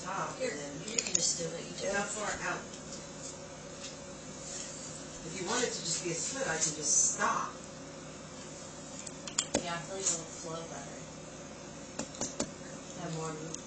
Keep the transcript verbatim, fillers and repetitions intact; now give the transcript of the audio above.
top. Here, And then, you can just do it. You and just how far out? If you want it to just be a slit, I can just stop. Yeah, I feel like it'll flow better. Have more